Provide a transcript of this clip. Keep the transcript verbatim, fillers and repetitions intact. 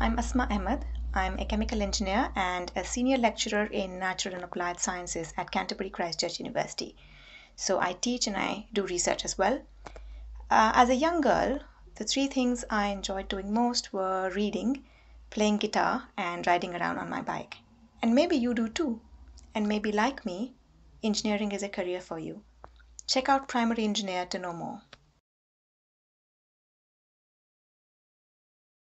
I'm Asma Ahmed. I'm a chemical engineer and a senior lecturer in natural and applied sciences at Canterbury Christchurch University. So I teach and I do research as well. Uh, as a young girl, the three things I enjoyed doing most were reading, playing guitar, and riding around on my bike. And maybe you do too. And maybe like me, engineering is a career for you. Check out Primary Engineer to know more.